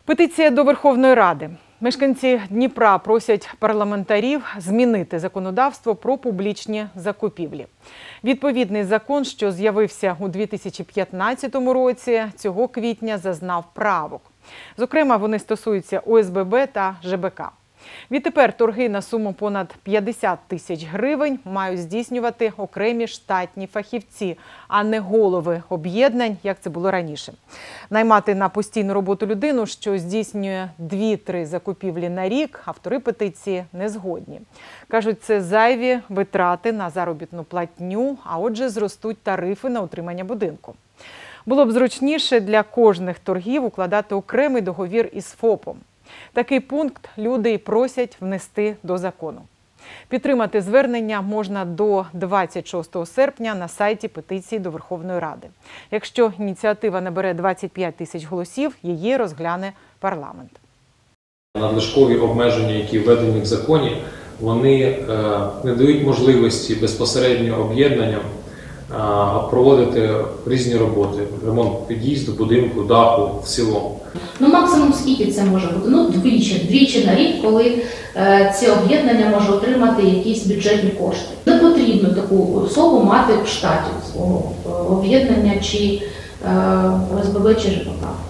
Петиція до Верховної Ради. Мешканці Дніпра просять парламентарів змінити законодавство про публічні закупівлі. Відповідний закон, що з'явився у 2015 році, цього квітня зазнав правок. Зокрема, вони стосуються ОСББ та ЖБК. Відтепер торги на суму понад 50 тисяч гривень мають здійснювати окремі штатні фахівці, а не голови об'єднань, як це було раніше. Наймати на постійну роботу людину, що здійснює 2-3 закупівлі на рік, автори петиції не згодні. Кажуть, це зайві витрати на заробітну платню, а отже зростуть тарифи на утримання будинку. Було б зручніше для кожних торгів укладати окремий договір із ФОПом. Такий пункт люди й просять внести до закону. Підтримати звернення можна до 26 серпня на сайті петиції до Верховної Ради. Якщо ініціатива набере 25 тисяч голосів, її розгляне парламент. Надлишкові обмеження, які введені в законі, вони не дають можливості безпосередньо об'єднанням проводити різні роботи. Ремонт під'їзду, будинку, даху в цілому. Максимум скільки це може бути? Двічі на рік, коли ці об'єднання може отримати якісь бюджетні кошти. Не потрібно таку особу мати в штаті свого об'єднання чи ОСББ чи ЖБК.